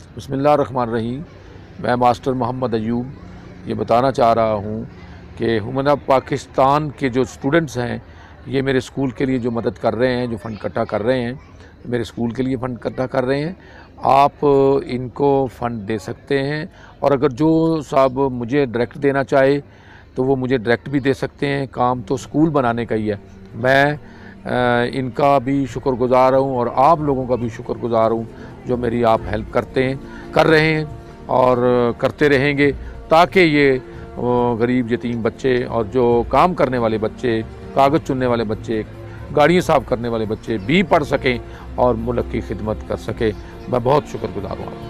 बिस्मिल्लाहिर्रहमानिर्रहीम। मैं मास्टर मोहम्मद अयूब ये बताना चाह रहा हूँ कि हुमना पाकिस्तान के जो स्टूडेंट्स हैं ये मेरे स्कूल के लिए जो मदद कर रहे हैं, जो फ़ंड इकट्ठा कर रहे हैं, मेरे स्कूल के लिए फ़ंड इकट्ठा कर रहे हैं। आप इनको फ़ंड दे सकते हैं और अगर जो साहब मुझे डायरेक्ट देना चाहे तो वो मुझे डायरेक्ट भी दे सकते हैं। काम तो स्कूल बनाने का ही है। मैं इनका भी शुक्रगुज़ार हूँ और आप लोगों का भी शुक्रगुज़ार हूँ जो मेरी आप हेल्प कर रहे हैं और करते रहेंगे, ताकि ये गरीब यतीम बच्चे और जो काम करने वाले बच्चे, कागज़ चुनने वाले बच्चे, गाड़ियाँ साफ़ करने वाले बच्चे भी पढ़ सकें और मुल्क की खिदमत कर सकें। मैं बहुत शुक्रगुज़ार हूँ।